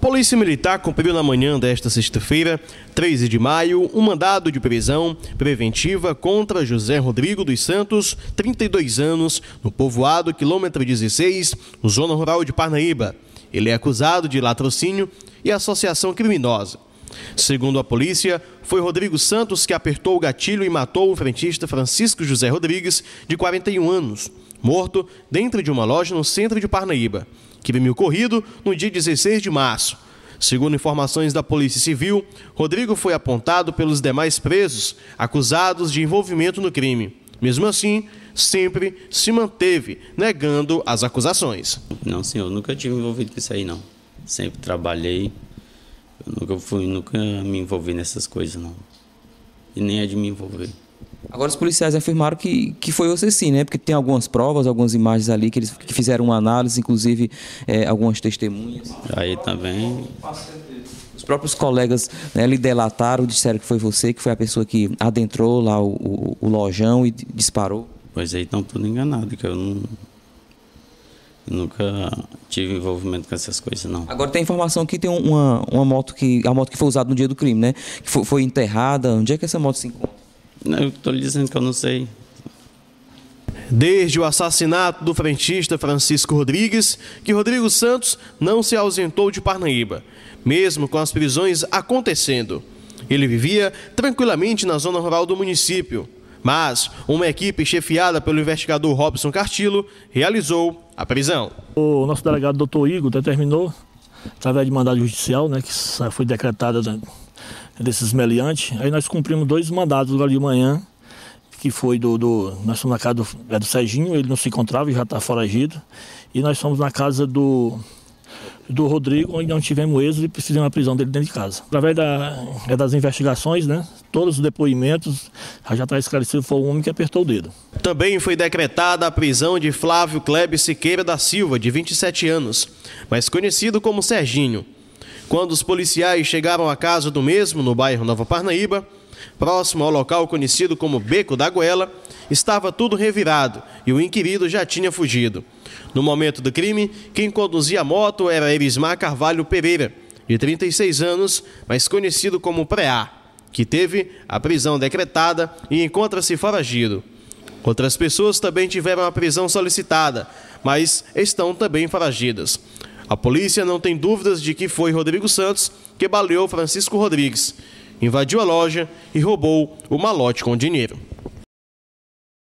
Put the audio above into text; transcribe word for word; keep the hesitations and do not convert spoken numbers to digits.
Polícia Militar cumpriu na manhã desta sexta-feira, treze de maio, um mandado de prisão preventiva contra José Rodrigo dos Santos, trinta e dois anos, no povoado quilômetro dezesseis, zona rural de Parnaíba. Ele é acusado de latrocínio e associação criminosa. Segundo a polícia, foi Rodrigo Santos que apertou o gatilho e matou o frentista Francisco José Rodrigues, de quarenta e um anos, morto dentro de uma loja no centro de Parnaíba. Crime ocorrido no dia dezesseis de março. Segundo informações da Polícia Civil, Rodrigo foi apontado pelos demais presos, acusados de envolvimento no crime. Mesmo assim, sempre se manteve negando as acusações. Não, senhor, nunca tive envolvido com isso aí, não. Sempre trabalhei, eu nunca fui, nunca me envolvi nessas coisas, não. E nem é de me envolver. Agora os policiais afirmaram que, que foi você sim, né? Porque tem algumas provas, algumas imagens ali que eles que fizeram uma análise, inclusive é, algumas testemunhas. Aí também... Os próprios colegas, né, lhe delataram, disseram que foi você, que foi a pessoa que adentrou lá o, o, o lojão e disparou. Pois aí estão tudo enganados, que eu não... Eu nunca tive envolvimento com essas coisas, não. Agora tem informação que tem uma, uma moto que... A moto que foi usada no dia do crime, né? Que foi, foi enterrada. Onde é que essa moto se encontra? Eu estou lhe dizendo que eu não sei. Desde o assassinato do frentista Francisco Rodrigues, que Rodrigo Santos não se ausentou de Parnaíba, mesmo com as prisões acontecendo. Ele vivia tranquilamente na zona rural do município, mas uma equipe chefiada pelo investigador Robson Cartillo realizou a prisão. O nosso delegado doutor Igor determinou, através de mandado judicial, né, que foi decretada desses meliantes, aí nós cumprimos dois mandados agora de manhã, que foi do, do nós fomos na casa do, é do Serginho, ele não se encontrava, já está foragido, e nós fomos na casa do, do Rodrigo, onde não tivemos êxito e precisamos da prisão dele dentro de casa. Através da, é das investigações, né, todos os depoimentos, já está esclarecido, foi o homem que apertou o dedo. Também foi decretada a prisão de Flávio Kleber Siqueira da Silva, de vinte e sete anos, mais conhecido como Serginho. Quando os policiais chegaram à casa do mesmo, no bairro Nova Parnaíba, próximo ao local conhecido como Beco da Goela, estava tudo revirado e o inquirido já tinha fugido. No momento do crime, quem conduzia a moto era Erismar Carvalho Pereira, de trinta e seis anos, mais conhecido como Preá, que teve a prisão decretada e encontra-se foragido. Outras pessoas também tiveram a prisão solicitada, mas estão também foragidas. A polícia não tem dúvidas de que foi Rodrigo Santos que baleou Francisco Rodrigues, invadiu a loja e roubou o malote com dinheiro.